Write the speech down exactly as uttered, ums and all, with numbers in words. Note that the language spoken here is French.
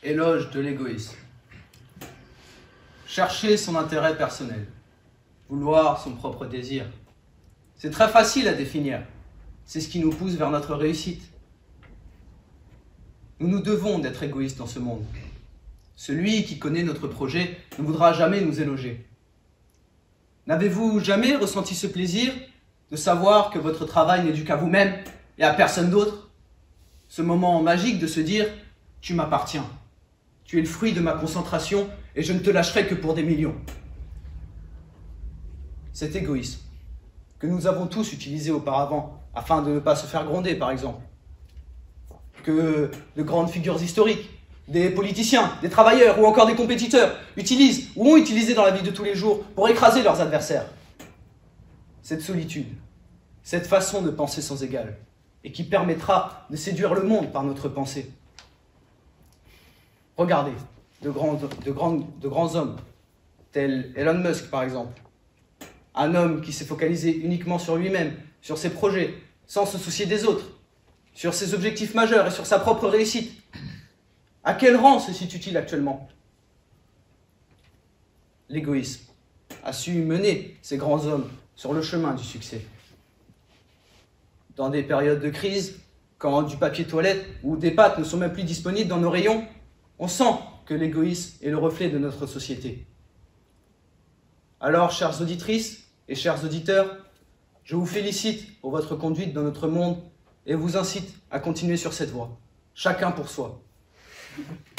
Éloge de l'égoïsme. Chercher son intérêt personnel, vouloir son propre désir. C'est très facile à définir. C'est ce qui nous pousse vers notre réussite. Nous nous devons d'être égoïstes dans ce monde. Celui qui connaît notre projet ne voudra jamais nous éloger. N'avez-vous jamais ressenti ce plaisir de savoir que votre travail n'est dû qu'à vous-même et à personne d'autre? Ce moment magique de se dire « tu m'appartiens ». Tu es le fruit de ma concentration et je ne te lâcherai que pour des millions. Cet égoïsme que nous avons tous utilisé auparavant afin de ne pas se faire gronder, par exemple. Que de grandes figures historiques, des politiciens, des travailleurs ou encore des compétiteurs utilisent ou ont utilisé dans la vie de tous les jours pour écraser leurs adversaires. Cette solitude, cette façon de penser sans égal et qui permettra de séduire le monde par notre pensée. Regardez, de grands, de, grands, de grands hommes, tels Elon Musk par exemple. Un homme qui s'est focalisé uniquement sur lui-même, sur ses projets, sans se soucier des autres, sur ses objectifs majeurs et sur sa propre réussite. À quel rang se situe-t-il actuellement? L'égoïsme a su mener ces grands hommes sur le chemin du succès. Dans des périodes de crise, quand du papier toilette ou des pâtes ne sont même plus disponibles dans nos rayons, on sent que l'égoïsme est le reflet de notre société. Alors, chères auditrices et chers auditeurs, je vous félicite pour votre conduite dans notre monde et vous incite à continuer sur cette voie, chacun pour soi.